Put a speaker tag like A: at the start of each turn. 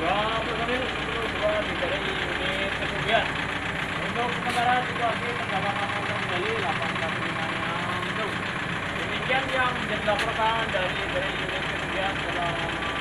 A: Dua personil 10 di dari unit kesugihan. Untuk sementara situasi terdapat aman terkendali 8156. Demikian yang menjadi laporan dari unit kesugihan dalam